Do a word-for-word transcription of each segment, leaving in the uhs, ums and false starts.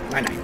Nine nine.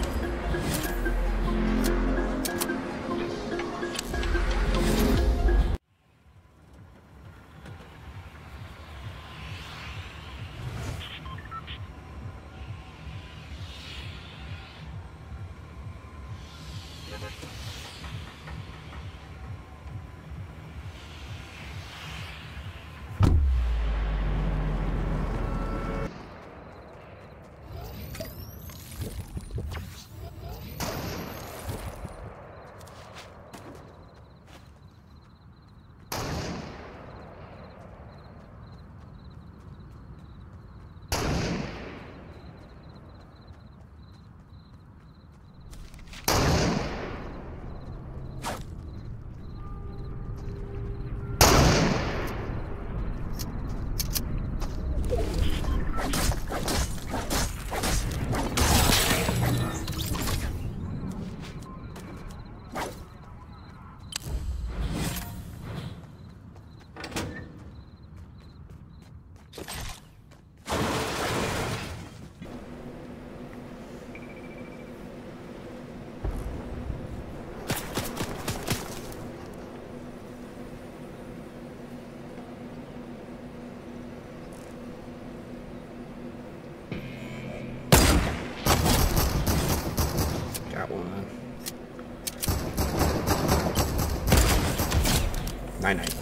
Nine nine.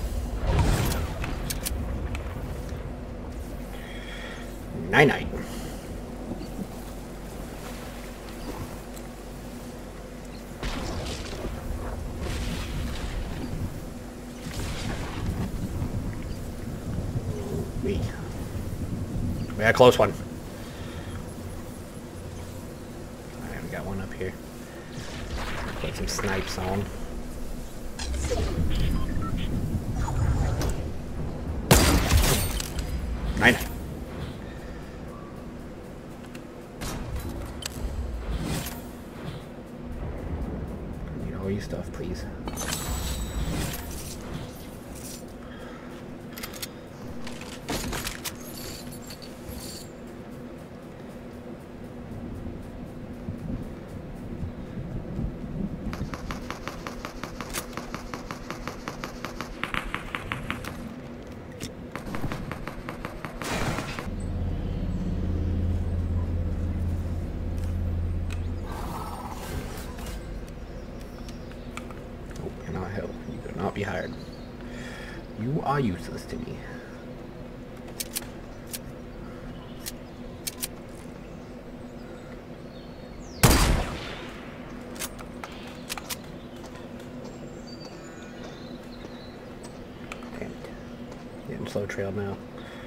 Nine nine. We we had a close one. Alright, we got one up here. Put some snipes on. Nine nine. I need all your stuff, please. Be hired. You are useless to me. Damn it. Getting slow trail now.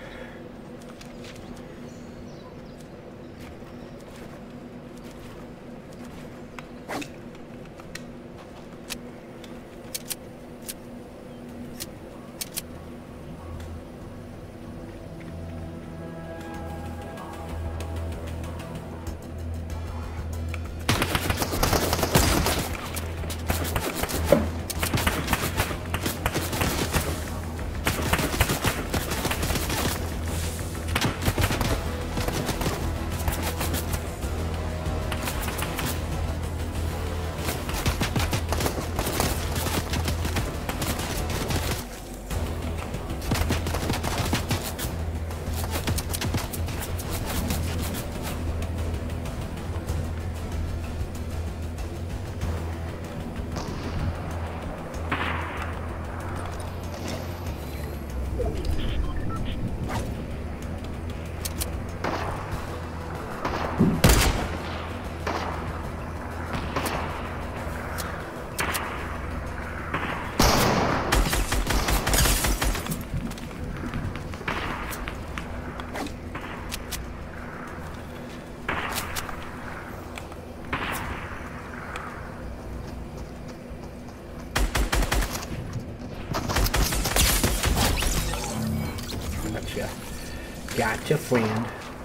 Gotcha. Gotcha, friend.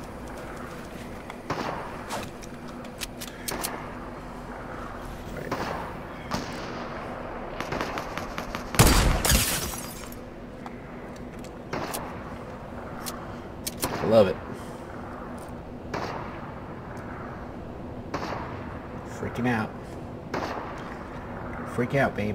Right. I love it. Freaking out. Freak out, baby.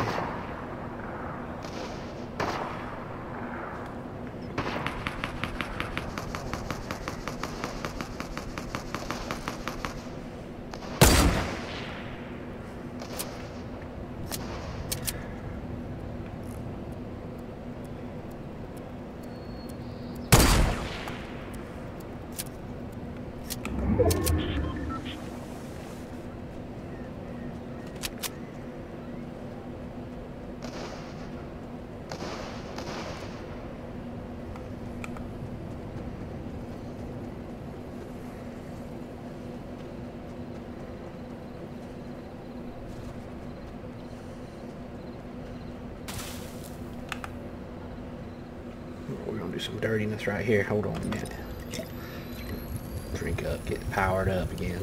We're gonna do some dirtiness right here. Hold on a minute. Drink up, get powered up again.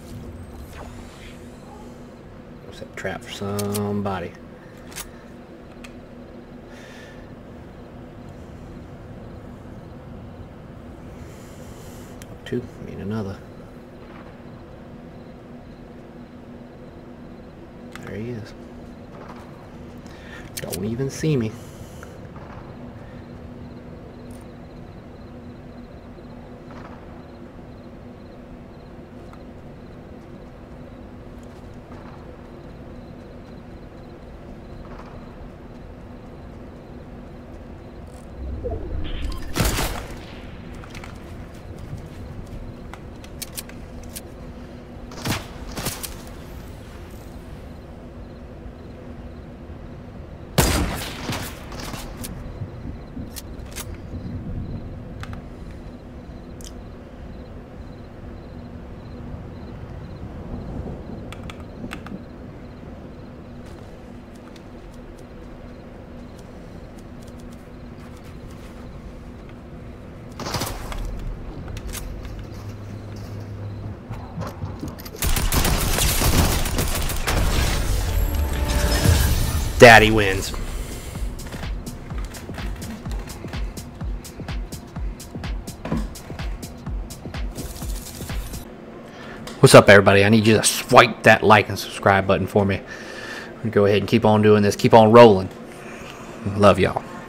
Set a trap for somebody. Two, I mean another. There he is. Don't even see me. Daddy wins. What's up, everybody? I need you to swipe that like and subscribe button for me. Go ahead and keep on doing this. Keep on rolling. Love y'all.